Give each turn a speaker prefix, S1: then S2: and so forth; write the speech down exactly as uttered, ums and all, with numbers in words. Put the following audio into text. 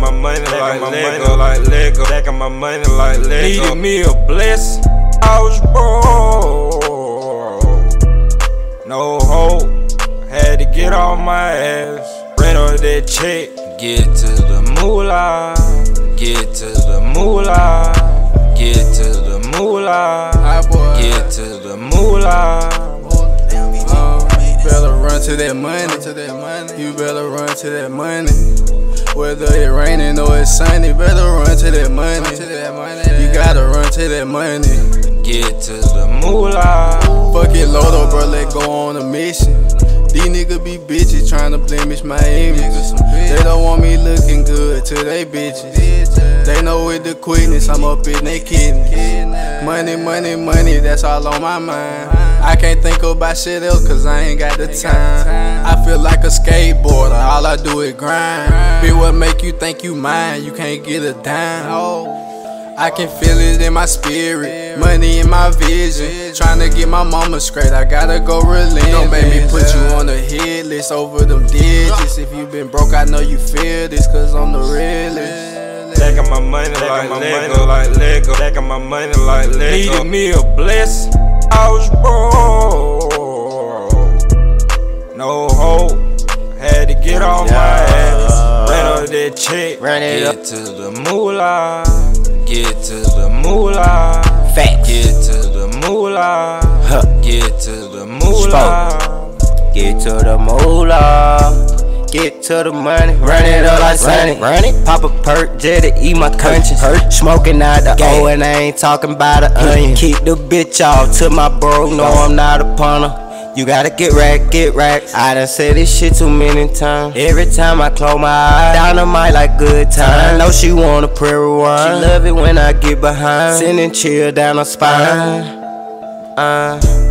S1: my money like Lego, like Lego. Stacking my money like Lego. Needed me a blessing. I was broke, no hope. Had to get off my ass. Ran on that check. Get to the moolah. Get to the moolah. Get to the moolah. Get to the moolah.
S2: Better run to that money, to that money. You better run to that money. Whether it raining or it's sunny, better run to that money. You gotta run to that money.
S1: Get to the moolah.
S2: Fuck it, Lodo, bro, let go on a mission. These niggas be bitches tryna blemish my image. They don't want me looking good to they bitches. They know with the quickness I'm up in they kidneys. Money, money, money, that's all on my mind. I can't think about shit else cause I ain't got the time. I feel like a skateboarder, all I do is grind. Be what make you think you mine, you can't get a dime. I can feel it in my spirit, money in my vision. Tryna get my mama straight, I gotta go relentless. Don't make me put you on the hit list over them digits. If you been broke, I know you feel this, cause I'm the realest.
S1: Stacking my money like Lego, like Lego. Stacking my money like Lego. Needed me a blessing. I was broke, no hope. Had to get off my ass. Ran on that check. Get to the moolah. Get to the moolah.
S3: Facts.
S1: Get to the moolah.
S3: Huh.
S1: Get to the moolah.
S3: Get to the moolah. Get to the money. Run it up like Sunny. Run it. Pop a perk just to eat my conscience. Hurt. Smoking out the O and I ain't talking about the onion. Keep the bitch off to my bro. No, I'm not a punter. You gotta get racked, get racked. I done said this shit too many times. Every time I close my eyes, dynamite like good time. I know she want a prairie wine. She love it when I get behind. Sending chill down her spine. Uh.